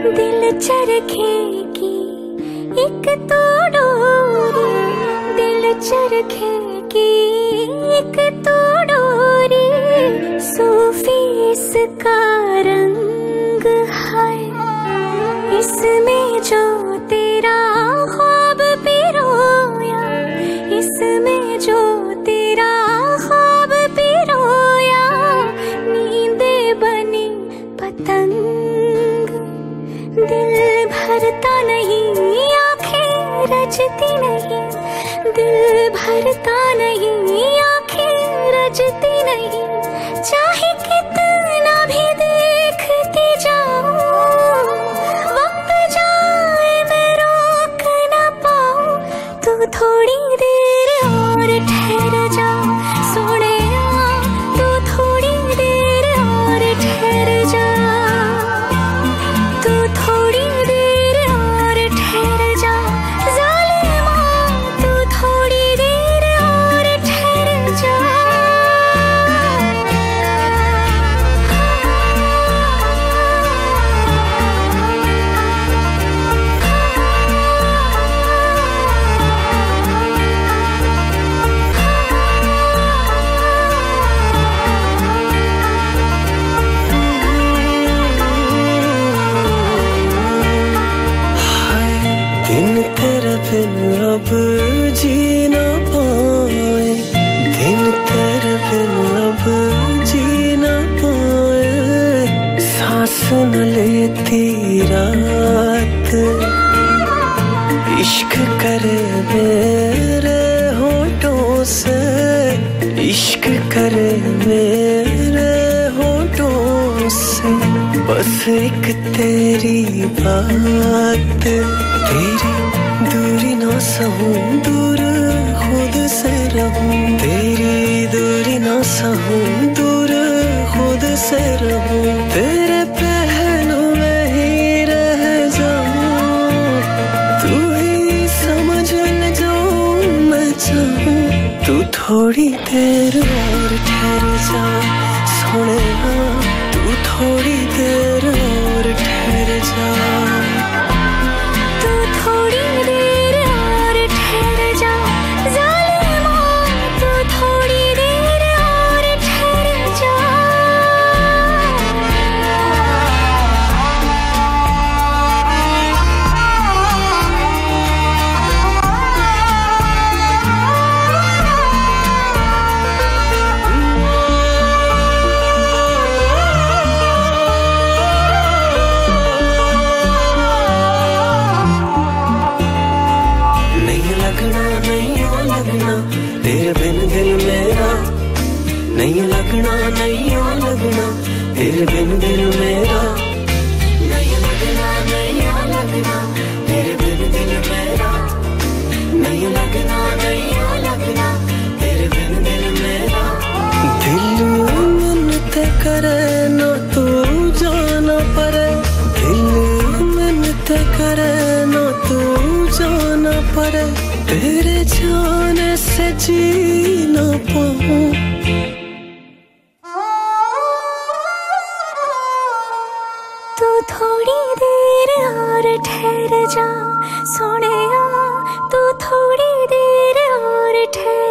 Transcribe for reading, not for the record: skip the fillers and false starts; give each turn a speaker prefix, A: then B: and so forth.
A: दिल चरखे की एक तो डोरी, दिल चरखे की एक तो डोरी, सूफी इसका रंग है, इसमें जो तेरा ख्वाब पिरोया, इसमें जो तेरा ख्वाब पिरोया, नींदे बनी पतंग, दिल भरता नहीं आंखें रजती नहीं, दिल भरता नहीं आंखें रजती नहीं, चाहे कितना भी देखती जाऊं, वक्त जाए मैं रोक न पाऊं, तू थोड़ी देर और ठहर जा सोनिया, तू थोड़ी देर और ठहर जा, तू थोड़ी देर और ठहर जा ज़ालिमा, तू थोड़ी देर और ठहर जा।
B: दिन तेरे बिन अब जी न पाए, दिन तेरे बिन अब जी न पाए, सांस न लेती रात, इश्क करे मेरे होठों से, इश्क करे मेरे होठों से, बस एक तेरी बात, तेरी दूरी ना सहूं, दूर खुद से रहूं, तेरी दूरी ना सहूं, दूर खुद से रहूं, तेरे पहलू में ही रह जाऊं, तू ही समझ ले जो मैं चाहूं, तू थोड़ी देर और ठहर जा सोनिया, तू थोड़ी देर और ठहर जा,
A: तू थोड़ी देर और ठहर जा ज़ालिमा, तू थोड़ी देर और ठहर जा।
B: तेरे बिन दिल मेरा नहीं लगना, नहीं ओ लगना, तेरे बिन दिल मेरा नहीं लगना, नहीं ओ लगना, तेरे बिन दिल मेरा नहीं लगना, नहीं ओ लगना, तेरे बिन दिल मेरा, दिल मिन्नते करे ना तू जाना पड़े, दिल मिन्नते करे ना तू जाना पड़े, तेरे जाने से जी ना पाऊं,
A: तू थोड़ी देर और ठहर जा सोनिया, तू थोड़ी देर और ठहर